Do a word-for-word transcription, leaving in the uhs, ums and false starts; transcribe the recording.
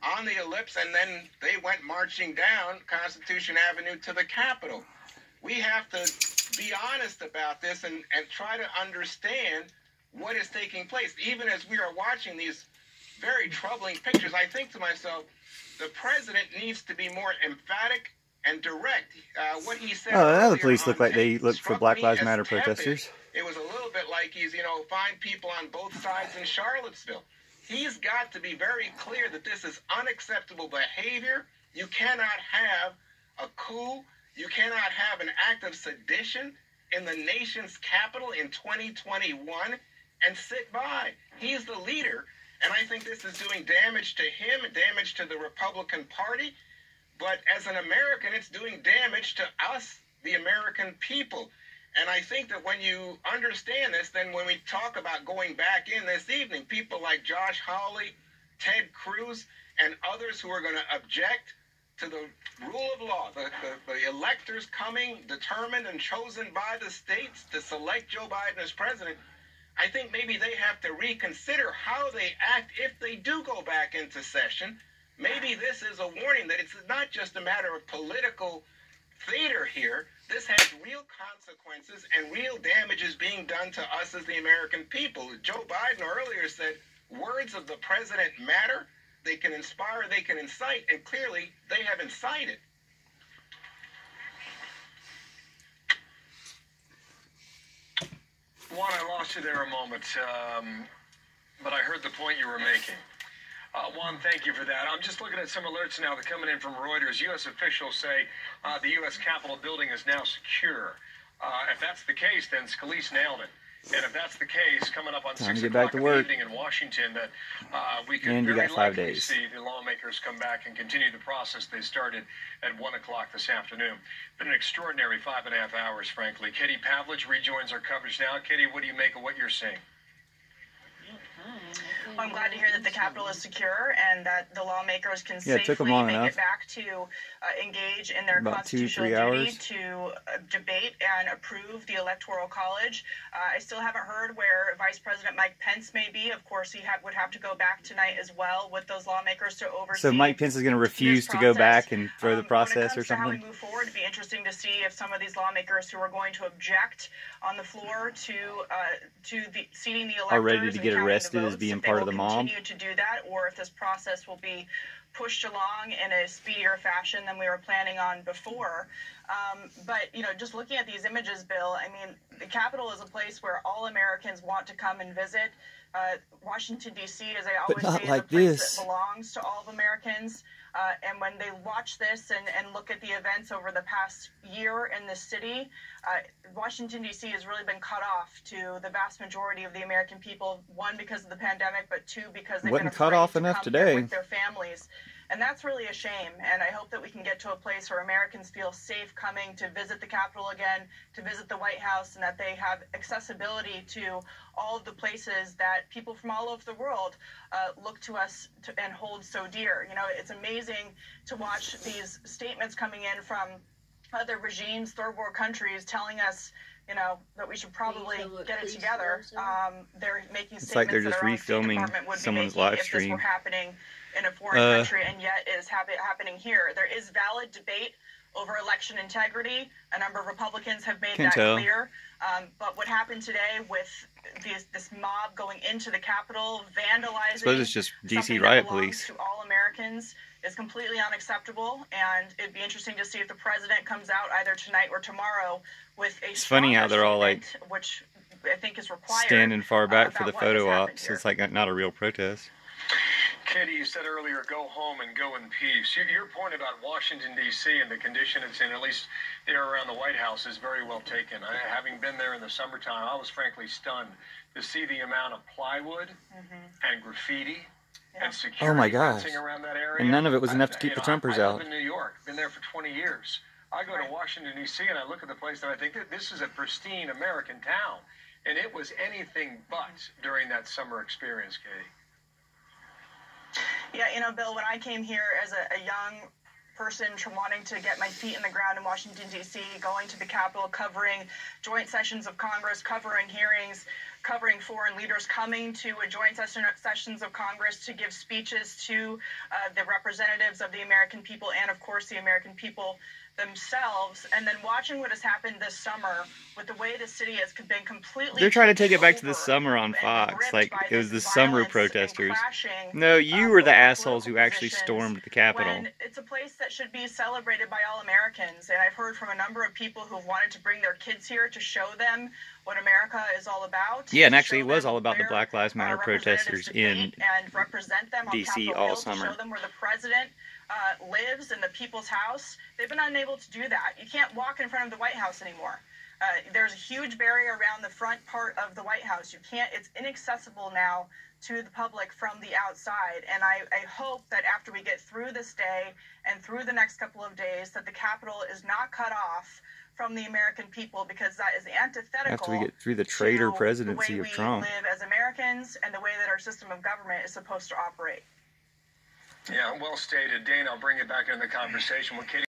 on the ellipse, and then they went marching down Constitution Avenue to the Capitol. We have to be honest about this and, and try to understand what is taking place. Even as we are watching these very troubling pictures, I think to myself, the president needs to be more emphatic and direct. Uh, what he said. Oh, now the police look like they look for Black Lives Matter protesters. It was a little bit like he's, you know, find people on both sides in Charlottesville. He's got to be very clear that this is unacceptable behavior. You cannot have a coup. You cannot have an act of sedition in the nation's capital in twenty twenty-one and sit by. He's the leader, and I think this is doing damage to him, damage to the Republican Party. But as an American, it's doing damage to us, the American people. And I think that when you understand this, then when we talk about going back in this evening, people like Josh Hawley, Ted Cruz, and others who are going to object to the rule of law, the, the, the electors coming determined and chosen by the states to select Joe Biden as president, I think maybe they have to reconsider how they act if they do go back into session. Maybe this is a warning that it's not just a matter of political theater here. This has real consequences and real damages being done to us as the American people. Joe Biden earlier said words of the president matter. They can inspire, they can incite, and clearly they have incited. Juan, I lost you there a moment, um, but I heard the point you were making. Uh, Juan, thank you for that. I'm just looking at some alerts now that are coming in from Reuters. U S officials say uh, the U S Capitol building is now secure. Uh, if that's the case, then Scalise nailed it. And if that's the case, coming up on Time six to get back o'clock to in the work. evening in Washington, that uh, we could And you very got five likely days. see the lawmakers come back and continue the process they started at one o'clock this afternoon. Been an extraordinary five and a half hours, frankly. Katie Pavlich rejoins our coverage now. Katie, what do you make of what you're seeing? Well, I'm glad to hear that the Capitol is secure and that the lawmakers can Yeah, it took them safely long make enough. it back to uh, engage in their About two, constitutional three duty hours. to uh, debate and approve the Electoral College. Uh, I still haven't heard where Vice President Mike Pence may be. Of course, he ha would have to go back tonight as well with those lawmakers to oversee. So Mike Pence is going to refuse to go back and throw the Um, process when it or comes to how something? we move forward, it'd be interesting to see if some of these lawmakers who are going to object on the floor to uh, to the seating the electors Are ready to and get counting the arrested as votes, being if they part of will the mob? continue to do that, or if this process will be pushed along in a speedier fashion than we were planning on before. Um, but, you know, just looking at these images, Bill, I mean, the Capitol is a place where all Americans want to come and visit. Uh, Washington, D C, as I always not say, like is a place this. that belongs to all of Americans. Uh, and when they watch this and, and look at the events over the past year in the city, uh, Washington, D C has really been cut off to the vast majority of the American people, one, because of the pandemic, but two, because they've Wasn't been cut afraid off to enough come today. here with their families. And that's really a shame. And I hope that we can get to a place where Americans feel safe coming to visit the Capitol again, to visit the White House, and that they have accessibility to all of the places that people from all over the world uh, look to us to, and hold so dear. You know, it's amazing to watch these statements coming in from other regimes, third world countries, telling us, you know, that we should probably get it together. Um, they're making It's like statements they're that just our own State refilming Department would be someone's making live if this stream. were happening in a foreign Uh, country, and yet it is happen happening here. There is valid debate over election integrity. A number of Republicans have made Can that tell. clear. Um, but what happened today with this, this mob going into the Capitol, vandalizing suppose it's just D C something that riot belongs police. to all Americans is completely unacceptable. And it'd be interesting to see if the president comes out either tonight or tomorrow with a It's funny how stronger they're all, like, statement, which I think is required. Standing far back uh, for the about what has photo happened ops. here. It's like not a real protest. Katie, you said earlier, go home and go in peace. Your, your point about Washington, D C and the condition it's in, at least there around the White House, is very well taken. I, having been there in the summertime, I was frankly stunned to see the amount of plywood Mm-hmm. and graffiti Yeah. and security Oh my gosh. fencing around that area. And none of it was enough to I- keep you the know, Trumpers I, I out. live in New York, been there for twenty years. I go Right. to Washington, D C, and I look at the place and I think that this is a pristine American town. And it was anything but during that summer experience, Katie. Yeah, you know, Bill, when I came here as a, a young person tr- wanting to get my feet in the ground in Washington, D C, going to the Capitol, covering joint sessions of Congress, covering hearings, covering foreign leaders coming to a joint session, sessions of Congress to give speeches to uh, the representatives of the American people and, of course, the American people themselves, and then watching what has happened this summer with the way the city has been completely They're trying to take it back to the summer on Fox, like it was the summer protesters. No, you were the assholes who actually stormed the Capitol. When it's a place that should be celebrated by all Americans, and I've heard from a number of people who've wanted to bring their kids here to show them what America is all about. Yeah, and actually it was all about the Black Lives Matter protesters in and represent them D C all summer. To show them where the president uh, lives in the people's house. They've been unable to do that. You can't walk in front of the White House anymore. Uh, there's a huge barrier around the front part of the White House. You can't. It's inaccessible now to the public from the outside. And I, I hope that after we get through this day and through the next couple of days, that the Capitol is not cut off from the American people, because that is antithetical after we get through the traitor to presidency the way of Trump. we live as Americans and the way that our system of government is supposed to operate. Yeah, well stated. Dane, I'll bring it back into the conversation with Katie.